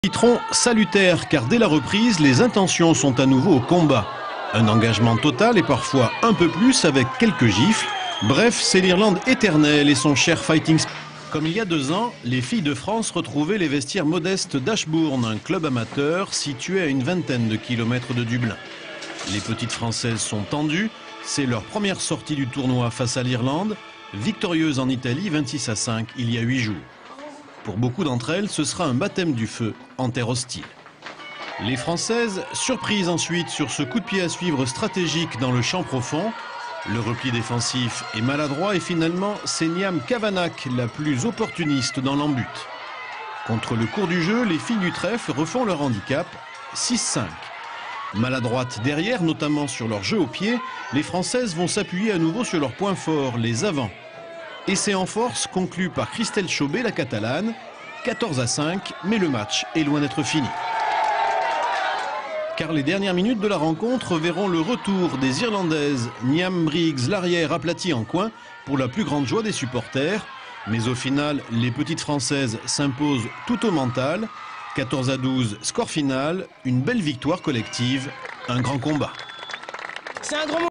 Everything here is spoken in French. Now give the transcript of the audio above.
Citron salutaire car dès la reprise, les intentions sont à nouveau au combat. Un engagement total et parfois un peu plus avec quelques gifles. Bref, c'est l'Irlande éternelle et son cher fighting. Comme il y a 2 ans, les filles de France retrouvaient les vestiaires modestes d'Ashbourne, un club amateur situé à une vingtaine de kilomètres de Dublin. Les petites Françaises sont tendues, c'est leur première sortie du tournoi face à l'Irlande, victorieuse en Italie 26-5 il y a 8 jours. Pour beaucoup d'entre elles, ce sera un baptême du feu en terre hostile. Les Françaises, surprises ensuite sur ce coup de pied à suivre stratégique dans le champ profond. Le repli défensif est maladroit et finalement, c'est Niamh Kavanagh la plus opportuniste dans l'embut. Contre le cours du jeu, les filles du trèfle refont leur handicap 6-5. Maladroites derrière, notamment sur leur jeu au pied, les Françaises vont s'appuyer à nouveau sur leurs points forts, les avants. Essai en force conclu par Christelle Chauvet, la Catalane, 14-5, mais le match est loin d'être fini. Car les dernières minutes de la rencontre verront le retour des Irlandaises, Niamh Briggs, l'arrière aplati en coin, pour la plus grande joie des supporters. Mais au final, les petites Françaises s'imposent tout au mental. 14-12, score final, une belle victoire collective, un grand combat. C'est un grand